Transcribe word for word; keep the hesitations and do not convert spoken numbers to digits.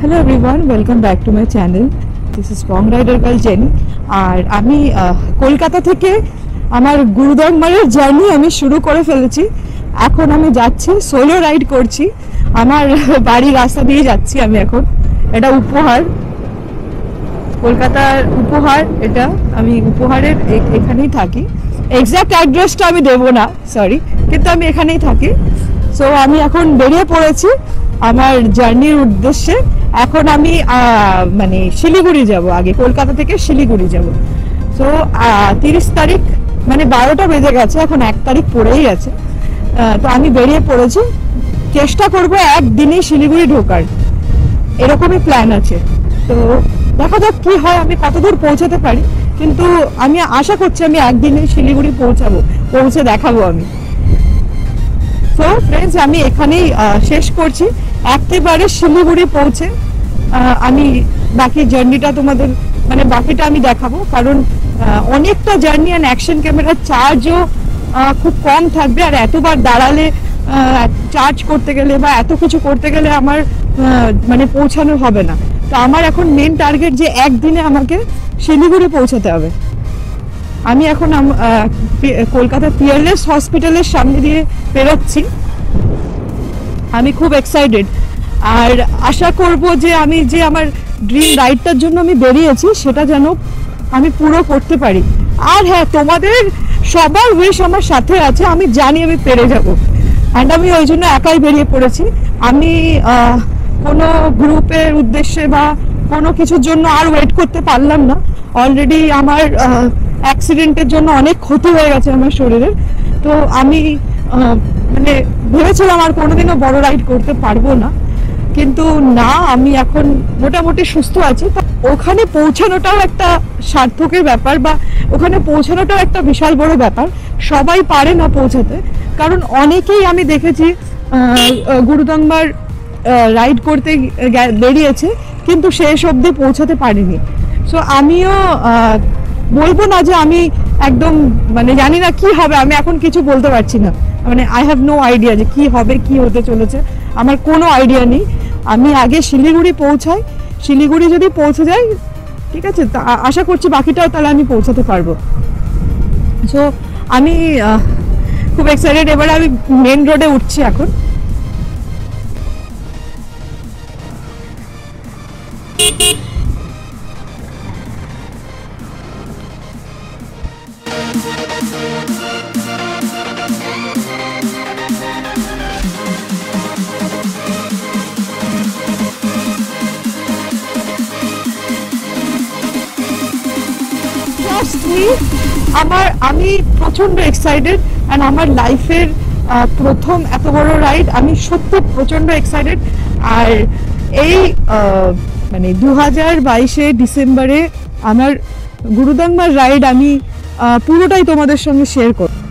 Hello everyone, welcome back to my channel. This is strong rider girl Jenny. আর আমি কলকাতা থেকে আমার গুরুদংমারের journey আমি শুরু করে ফেলেছি। এখন আমি যাচ্ছি, সোলো রাইড করছি, আমার বাড়ির রাস্তা দিয়ে যাচ্ছি আমি এখন। এটা উপহার, কলকাতার উপহার। এটা আমি উপহারের এখানেই থাকি। এক্স্যাক্ট অ্যাড্রেসটা আমি দেবো না, সরি, কিন্তু আমি এখানেই থাকি। সো আমি এখন বেরিয়ে পড়েছি আমার জার্নির উদ্দেশ্যে। এখন আমি মানে শিলিগুড়ি যাব, আগে কলকাতা থেকে শিলিগুড়ি যাব। সো তিরিশ তারিখ মানে বারোটা বেজে গেছে, এখন এক তারিখ পড়েই গেছে। তো আমি বেরিয়ে পড়েছি, চেষ্টা করবো একদিনেই শিলিগুড়ি ঢোকার, এরকমই প্ল্যান আছে। তো দেখা যাক কি হয়, আমি কতদূর পৌঁছাতে পারি, কিন্তু আমি আশা করছি আমি একদিনে শিলিগুড়ি পৌঁছাবো, পৌঁছে দেখাবো আমি। তো ফ্রেন্ডস, আমি এখানেই শেষ করছি। একেবারে শিলিগুড়ি পৌঁছে আমি বাকি জার্নিটা তোমাদের মানে বাকিটা আমি দেখাবো, কারণ অনেকটা জার্নি অ্যান্ড অ্যাকশন ক্যামেরার চার্জও খুব কম থাকবে। আর এতবার দাঁড়ালে চার্জ করতে গেলে বা এত কিছু করতে গেলে আমার মানে পৌঁছানো হবে না। তো আমার এখন মেন টার্গেট যে একদিনে আমাকে শিলিগুড়ি পৌঁছাতে হবে। আমি এখন কলকাতা পিয়ারলেস হসপিটালের সামনে দিয়ে বেরোচ্ছি। আমি খুব এক্সাইটেড, আর আশা করব যে আমি যে আমার ড্রিম রাইডটার জন্য আমি বেরিয়েছি সেটা যেন আমি পুরো করতে পারি। আর হ্যাঁ, তোমাদের সবার উইশ আমার সাথে আছে, আমি জানি আমি পেরে যাব। অ্যান্ড আমি ওই জন্য একাই বেরিয়ে পড়েছি। আমি কোনো গ্রুপের উদ্দেশ্যে বা কোনো কিছুর জন্য আর ওয়েট করতে পারলাম না। অলরেডি আমার অ্যাক্সিডেন্টের জন্য অনেক ক্ষতি হয়ে গেছে আমার শরীরের। তো আমি মানে ভেবেছিলাম আর কোনোদিনও বড় রাইড করতে পারবো না, কিন্তু না, আমি এখন মোটামুটি সুস্থ আছি। ওখানে পৌঁছানোটাও একটা সার্থকের ব্যাপার, বা ওখানে পৌঁছানোটাও একটা বিশাল বড় ব্যাপার। সবাই পারে না পৌঁছাতে, কারণ অনেকেই আমি দেখেছি গুরুদংমার রাইড করতে বেরিয়েছে কিন্তু শেষ অবধি পৌঁছাতে পারিনি। সো আমিও বলবো না যে আমি একদম মানে জানি না কি হবে, আমি এখন কিছু বলতে পারছি না, মানে আই হ্যাভ নো আইডিয়া যে কি হবে, কি হতে চলেছে, আমার কোনো আইডিয়া নেই। আমি আগে শিলিগুড়ি পৌঁছাই, শিলিগুড়ি যদি পৌঁছে যাই ঠিক আছে, তা আশা করছি বাকিটাও তাহলে আমি পৌঁছাতে পারবো। সো আমি খুব এক্সাইটেড। এবার আমি মেন রোডে উঠছি এখন। আমার আমি প্রচন্ড এক্সাইটেড, অ্যান্ড আমার লাইফের প্রথম এত বড় রাইড, আমি সত্যি প্রচন্ড এক্সাইটেড। আর এই মানে দু হাজার বাইশে ডিসেম্বরে আমার গুরুদংমার রাইড আমি পুরোটাই তোমাদের সঙ্গে শেয়ার করব।